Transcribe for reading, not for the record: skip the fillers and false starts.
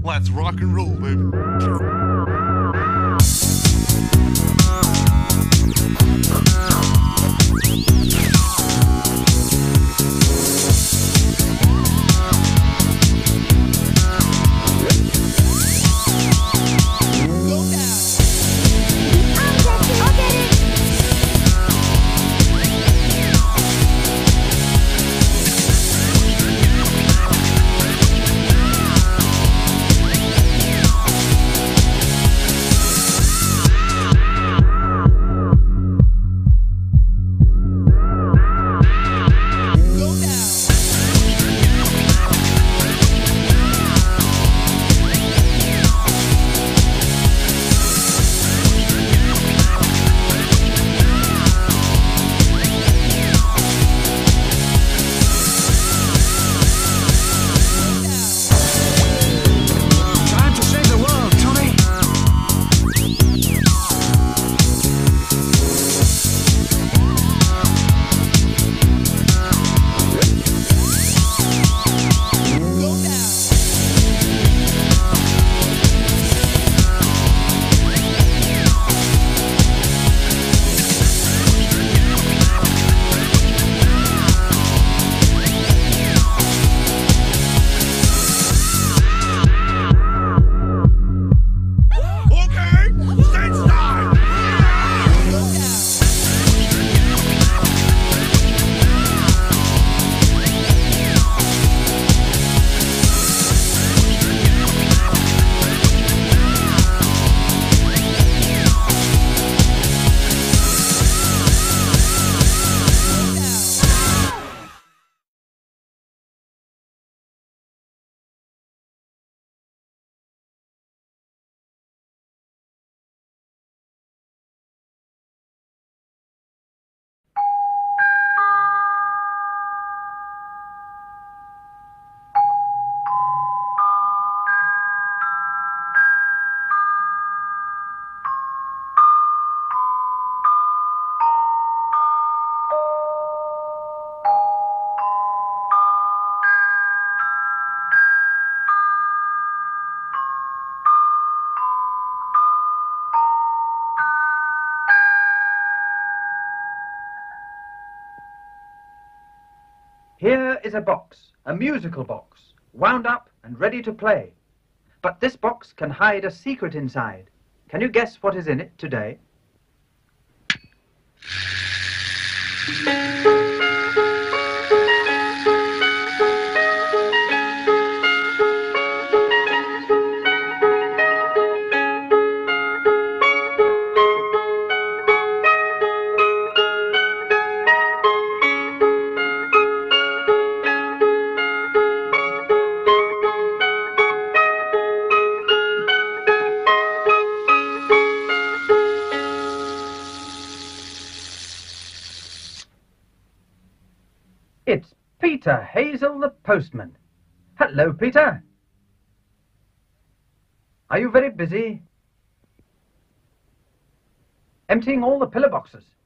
Let's rock and roll, baby. Here is a box, a musical box, wound up and ready to play. But this box can hide a secret inside. Can you guess what is in it today? It's Peter Hazel, the postman. Hello, Peter. Are you very busy? Emptying all the pillar boxes.